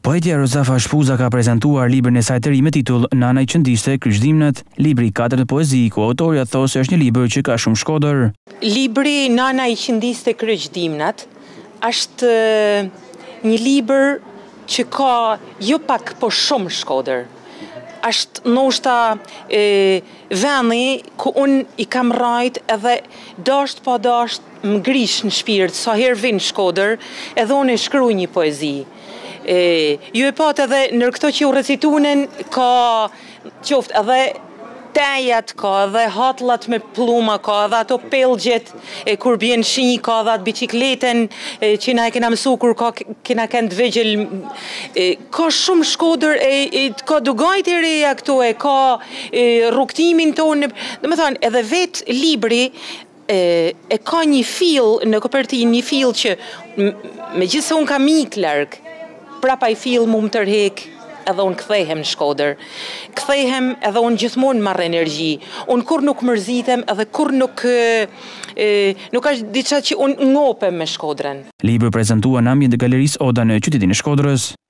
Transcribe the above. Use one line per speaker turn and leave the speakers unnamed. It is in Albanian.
Poetja Rozafa Shpuza ka prezantuar librin e saj të ri me titull Nana i qëndiste kryqëdimnat, libri i 4 poezi ku autorja thosë se është një libër që ka shumë shkodër.
Libri Nana i qëndiste kryqëdimnat është një libër që ka jo pak po shumë shkodër. Është ndoshta vendi ku unë i kam rajt edhe dasht pa dasht më grish në shpirt sa herë vin shkodër edhe unë e shkruaj një poezi. Ju e pat edhe nër këto që u recitunen ka qoftë edhe tejat, ka edhe hatllat me pluma, ka edhe ato pellgjet kur bjen shi, ka edhe atë bicikleten që na e kena mësu kur kena kënd vegjël. Ka shumë shkodër, ka dugajt e reja këto, ka rrugtimin tonë, domethënë edhe vetë libri e ka një fill në kopertinë, një fill që megjithëse unë kam mik larg, prapa i fill mu më tërhek edhe unë kthehem në Shkodër. Kthehem edhe unë gjithmonë marr energji. Unë kur nuk mërzitem edhe kur nuk ka diçka që unë ngopem me Shkodrën.
Libër prezantuar në ambient të Galerisë Oda në qytetin e Shkodrës.